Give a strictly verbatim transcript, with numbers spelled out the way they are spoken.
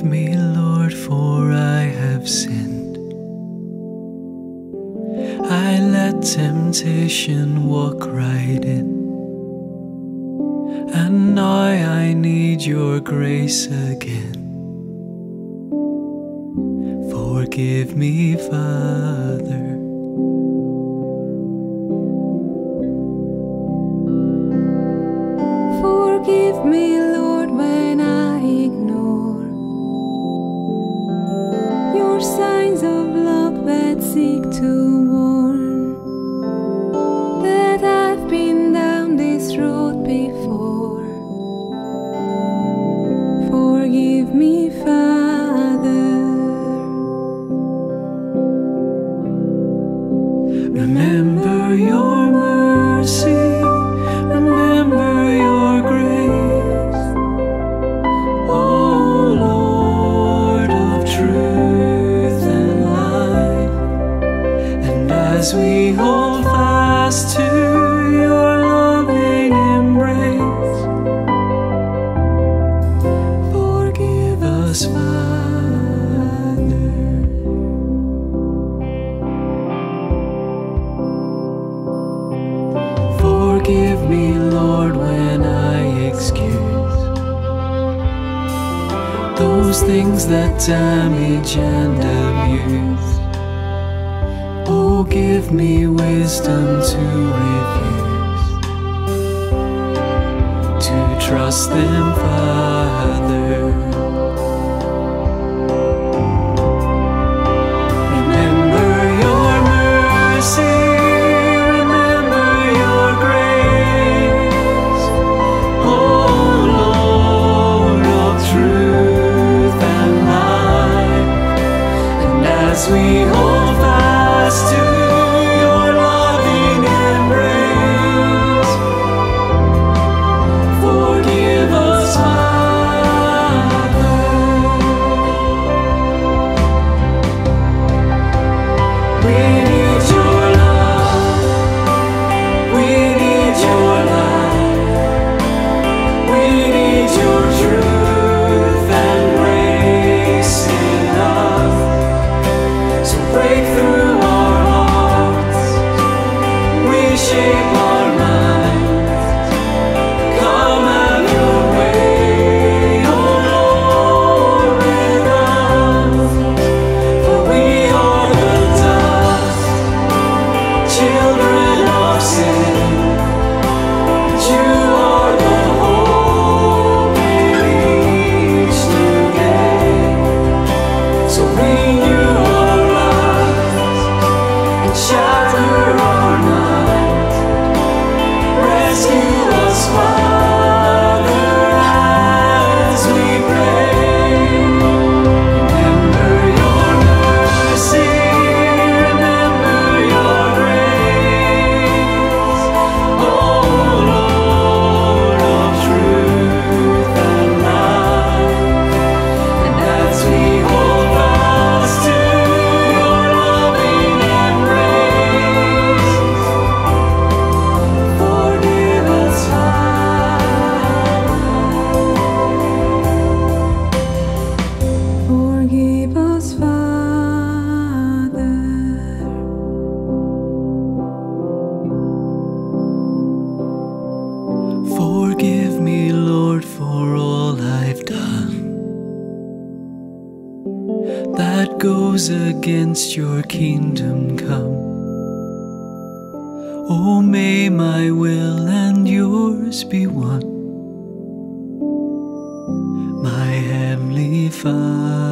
Forgive me, Lord, for I have sinned. I let temptation walk right in, and now I need your grace again. Forgive me, Father. Forgive me, Lord, when I ignore your signs of love that seek to warn that I've been down this road before. Forgive me, Father. Remember your mercy, remember your grace, O Lord of truth and life. And as we hold fast to your loving embrace, forgive us, Father. Forgive me, Lord, when I excuse those things that damage and abuse. Oh, give me wisdom to refuse to trust them, Father. As we hold fast to your loving embrace, forgive us, Father. We need your love, we need your light, we need your truth and grace in us. Break through our hearts, reshape our minds. Come have your way, oh Lord, with us. For we are the dust, children of sin. But you are the hope we reach to gain. So renew shatter our minds, rescue us, Father, as we pray. Remember your mercy, remember your grace, oh Lord of truth and life. And as we hold fast to your loving embrace, forgive us, Father. Forgive me, Lord, for all I've done that goes against your kingdom come. Oh, may my will and yours be one, my Heavenly Father.